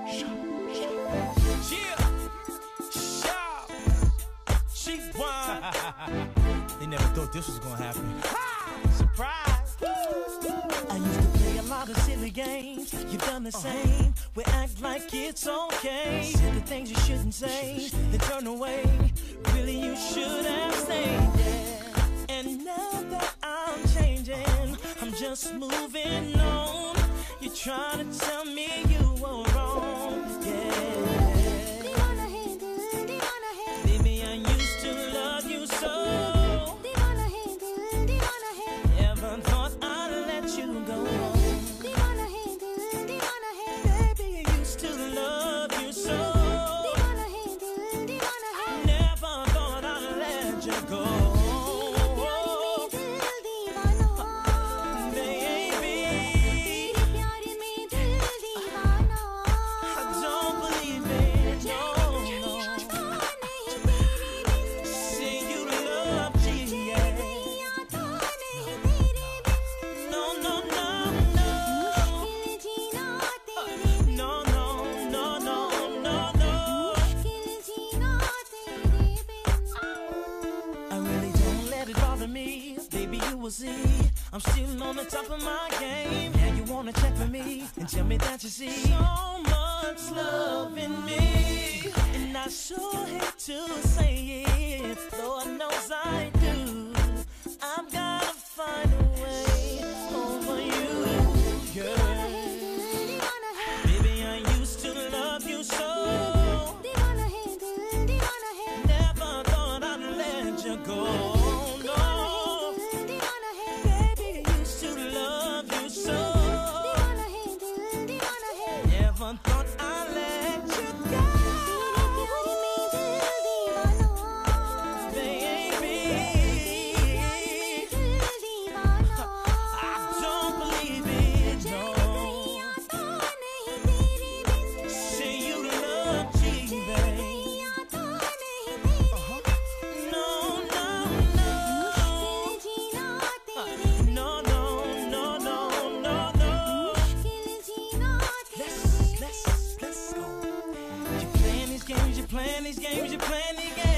They never thought this was gonna happen. Surprise! I used to play a lot of silly games. You've done the same. We act like it's okay. Say the things you shouldn't say, then turn away. Really, you should have stayed there. And now that I'm changing, I'm just moving on. You're trying to tell me you were wrong. Yeah. Baby, I used to love you so. Never thought I'd let you go. Baby, I used to love you so. Never thought I'd let you go. See, I'm still on the top of my game. Now you wanna check for me and tell me that you see so much love in me. And I sure hate to say it, Lord knows I do. I've gotta find a way over you, girl. Baby, I used to love you so. Never thought I'd let you go. Thought I'd let you go. Baby, I don't believe it, no. Say you love me, baby. No, no, no. No, no, no, no, no, no. Let's go. You're playing these games, you're playing these games, you're playing these games.